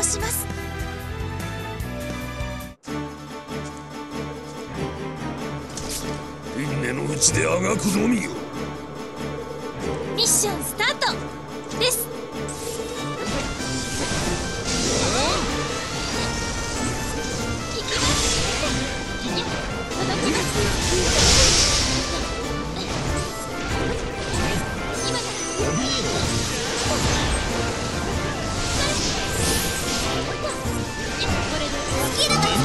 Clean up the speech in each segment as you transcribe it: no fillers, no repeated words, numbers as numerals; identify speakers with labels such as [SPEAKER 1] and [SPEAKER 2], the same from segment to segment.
[SPEAKER 1] します。
[SPEAKER 2] 輪廻のうちであがくのみよ。
[SPEAKER 1] ミッションスタートです。行きます。届きます。今ならこれでスキルが使える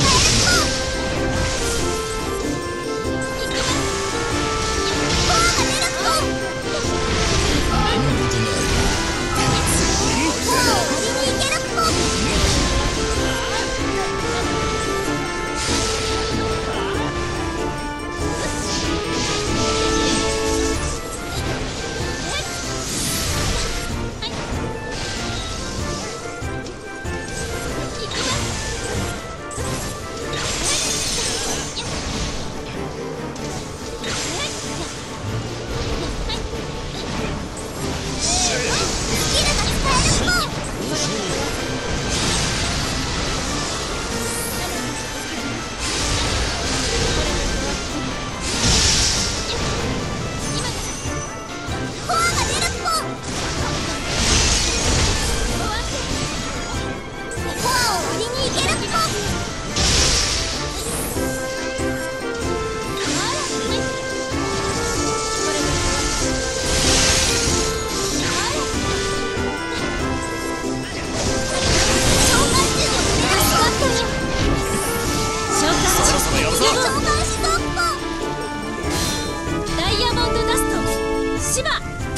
[SPEAKER 1] ダイヤモンドダストシバ。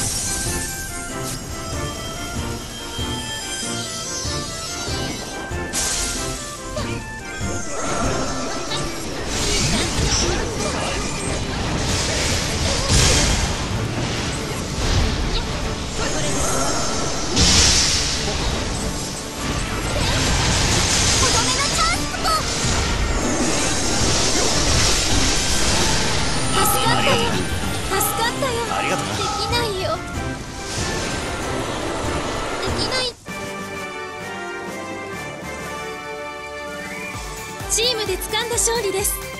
[SPEAKER 2] ありがとう。
[SPEAKER 1] できないよ。できない。チームで掴んだ勝利です。